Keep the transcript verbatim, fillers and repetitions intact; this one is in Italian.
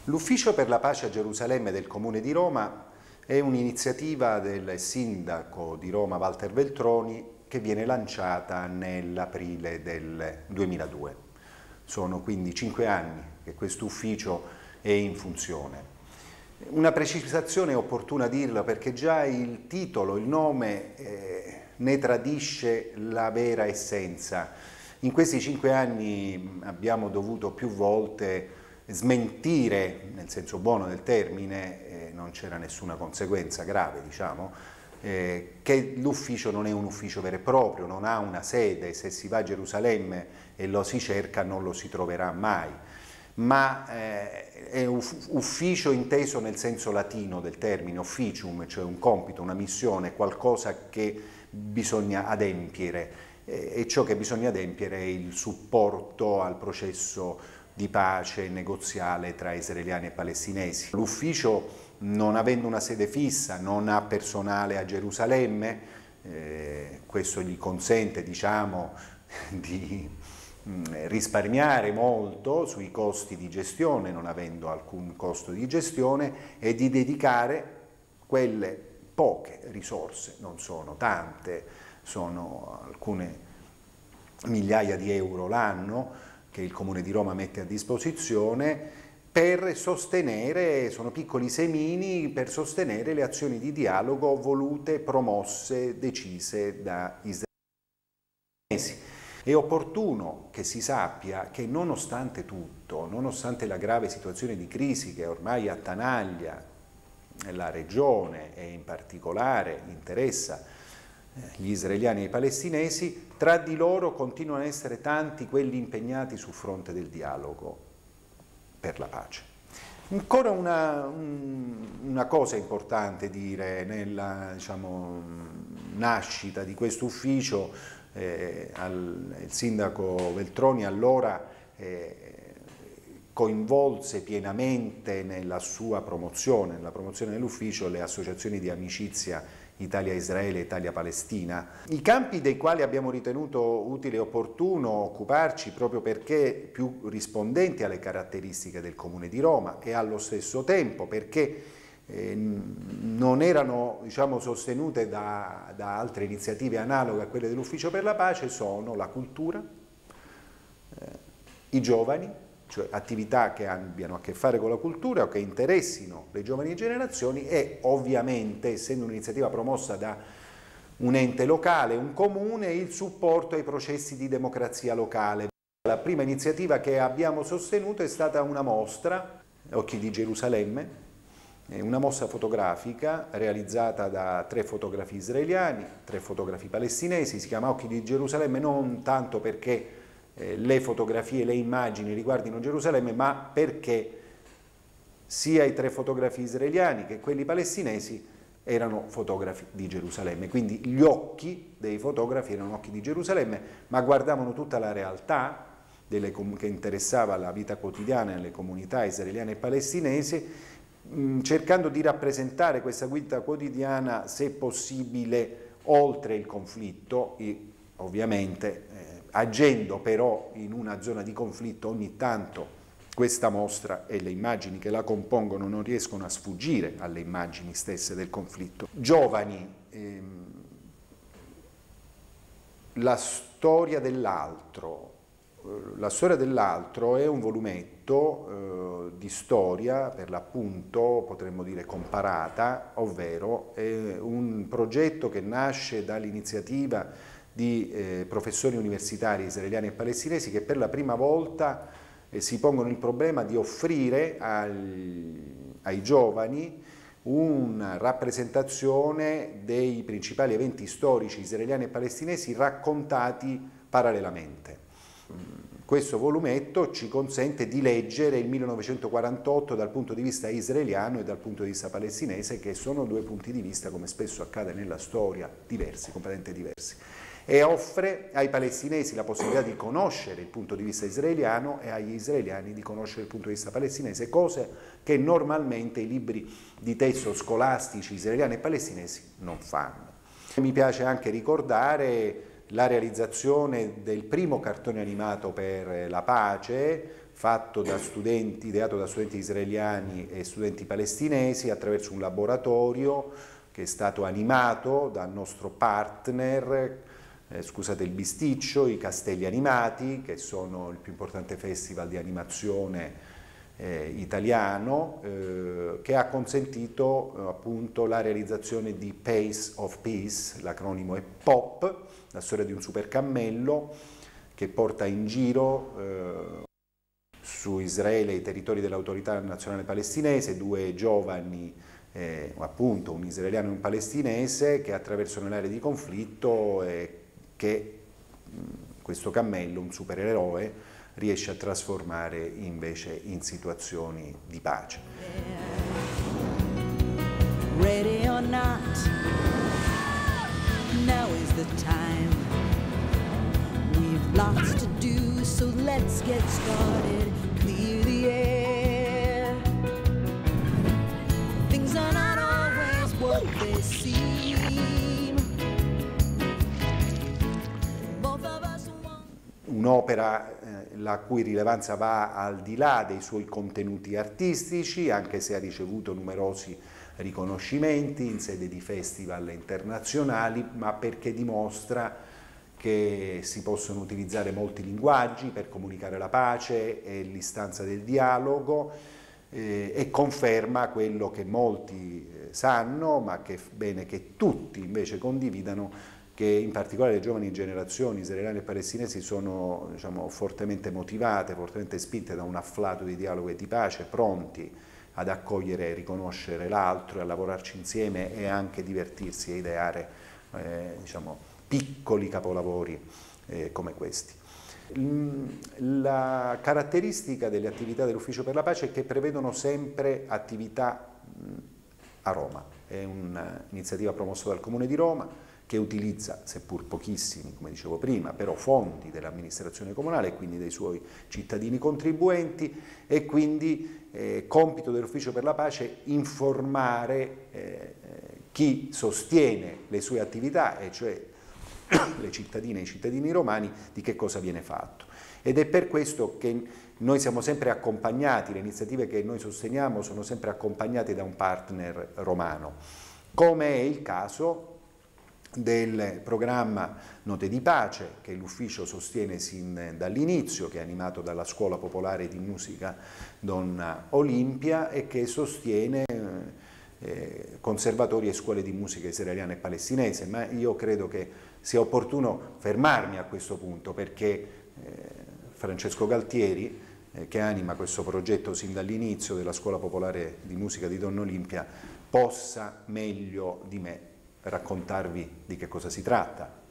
L'Ufficio per la Pace a Gerusalemme del Comune di Roma è un'iniziativa del sindaco di Roma Walter Veltroni che viene lanciata nell'aprile del duemiladue. Sono quindi cinque anni che questo ufficio è in funzione. Una precisazione è opportuna dirla perché già il titolo, il nome eh, ne tradisce la vera essenza. In questi cinque anni abbiamo dovuto più volte smentire, nel senso buono del termine, eh, non c'era nessuna conseguenza grave, diciamo, eh, che l'ufficio non è un ufficio vero e proprio, non ha una sede, se si va a Gerusalemme e lo si cerca non lo si troverà mai, ma eh, è un ufficio inteso nel senso latino del termine, officium, cioè un compito, una missione, qualcosa che bisogna adempiere, eh, e ciò che bisogna adempiere è il supporto al processo di pace negoziale tra israeliani e palestinesi. L'ufficio, non avendo una sede fissa, non ha personale a Gerusalemme, eh, questo gli consente, diciamo, di mh, risparmiare molto sui costi di gestione, non avendo alcun costo di gestione, e di dedicare quelle poche risorse, non sono tante, sono alcune migliaia di euro l'anno, che il Comune di Roma mette a disposizione per sostenere, sono piccoli semini, per sostenere le azioni di dialogo volute, promosse, decise da israeliani. È opportuno che si sappia che nonostante tutto, nonostante la grave situazione di crisi che ormai attanaglia la regione e in particolare interessa gli israeliani e i palestinesi, tra di loro continuano ad essere tanti quelli impegnati sul fronte del dialogo per la pace. Ancora una, una cosa importante dire nella, diciamo, nascita di questo ufficio, eh, al, il sindaco Veltroni allora eh, coinvolse pienamente nella sua promozione, nella promozione dell'ufficio, le associazioni di amicizia Italia-Israele e Italia-Palestina. I campi dei quali abbiamo ritenuto utile e opportuno occuparci proprio perché più rispondenti alle caratteristiche del Comune di Roma e allo stesso tempo perché eh, non erano, diciamo, sostenute da, da altre iniziative analoghe a quelle dell'Ufficio per la Pace, sono la cultura, eh, i giovani, cioè attività che abbiano a che fare con la cultura o che interessino le giovani generazioni, e ovviamente, essendo un'iniziativa promossa da un ente locale, un comune, il supporto ai processi di democrazia locale. La prima iniziativa che abbiamo sostenuto è stata una mostra, Occhi di Gerusalemme, una mostra fotografica realizzata da tre fotografi israeliani, tre fotografi palestinesi. Si chiama Occhi di Gerusalemme non tanto perché Eh, le fotografie, le immagini riguardino Gerusalemme, ma perché sia i tre fotografi israeliani che quelli palestinesi erano fotografi di Gerusalemme, quindi gli occhi dei fotografi erano occhi di Gerusalemme, ma guardavano tutta la realtà delle, che interessava la vita quotidiana nelle comunità israeliane e palestinesi, mh, cercando di rappresentare questa vita quotidiana, se possibile, oltre il conflitto e ovviamente eh, agendo però in una zona di conflitto. Ogni tanto questa mostra e le immagini che la compongono non riescono a sfuggire alle immagini stesse del conflitto. Giovani, ehm, la storia dell'altro. La storia dell'altro è un volumetto eh, di storia, per l'appunto potremmo dire comparata, ovvero è un progetto che nasce dall'iniziativa di eh, professori universitari israeliani e palestinesi che per la prima volta eh, si pongono il problema di offrire ai, ai giovani una rappresentazione dei principali eventi storici israeliani e palestinesi raccontati parallelamente. Questo volumetto ci consente di leggere il millenovecentoquarantotto dal punto di vista israeliano e dal punto di vista palestinese, che sono due punti di vista, come spesso accade nella storia, diversi, completamente diversi, e offre ai palestinesi la possibilità di conoscere il punto di vista israeliano e agli israeliani di conoscere il punto di vista palestinese, cose che normalmente i libri di testo scolastici israeliani e palestinesi non fanno. Mi piace anche ricordare la realizzazione del primo cartone animato per la pace, fatto da studenti, ideato da studenti israeliani e studenti palestinesi attraverso un laboratorio che è stato animato dal nostro partner, eh, scusate il bisticcio, i Castelli Animati, che sono il più importante festival di animazione eh, italiano, eh, che ha consentito eh, appunto la realizzazione di Pace of Peace, l'acronimo è POP, la storia di un super cammello che porta in giro eh, su Israele e i territori dell'autorità nazionale palestinese due giovani, eh, appunto un israeliano e un palestinese, che attraversano le aree di conflitto e che mh, questo cammello, un supereroe, riesce a trasformare invece in situazioni di pace. Ready or not, now is the time. We've lots to do, so let's get started. Clear the air. Things are not always what they seem. Both of us want... Un'opera eh, la cui rilevanza va al di là dei suoi contenuti artistici, anche se ha ricevuto numerosi riconoscimenti in sede di festival internazionali, ma perché dimostra che si possono utilizzare molti linguaggi per comunicare la pace e l'istanza del dialogo, eh, e conferma quello che molti eh, sanno, ma che è bene che tutti invece condividano, che in particolare le giovani generazioni israeliane e palestinesi sono, diciamo, fortemente motivate, fortemente spinte da un afflato di dialogo e di pace, pronti ad accogliere e riconoscere l'altro, a lavorarci insieme e anche divertirsi e ideare eh, diciamo, piccoli capolavori eh, come questi. La caratteristica delle attività dell'Ufficio per la Pace è che prevedono sempre attività a Roma. È un'iniziativa promossa dal Comune di Roma che utilizza, seppur pochissimi, come dicevo prima, però fondi dell'amministrazione comunale e quindi dei suoi cittadini contribuenti, e quindi eh, compito dell'Ufficio per la Pace informare eh, chi sostiene le sue attività, e cioè le cittadine e i cittadini romani, di che cosa viene fatto. Ed è per questo che noi siamo sempre accompagnati, le iniziative che noi sosteniamo sono sempre accompagnate da un partner romano, come è il caso del programma Note di Pace, che l'ufficio sostiene sin dall'inizio, che è animato dalla Scuola Popolare di Musica Donna Olimpia e che sostiene eh, conservatori e scuole di musica israeliane e palestinese. Ma io credo che sia opportuno fermarmi a questo punto, perché eh, Francesco Galtieri, eh, che anima questo progetto sin dall'inizio della Scuola Popolare di Musica di Donna Olimpia, possa meglio di me raccontarvi di che cosa si tratta.